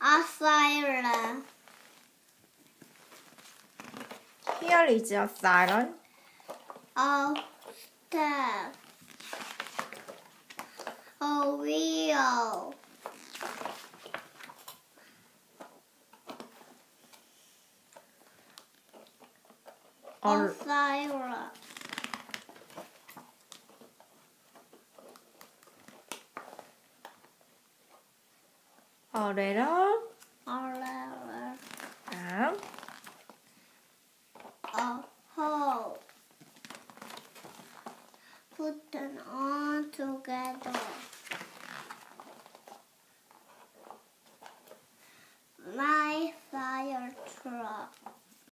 Asylum. Here is a siren. A step. A wheel. A siren. A letter.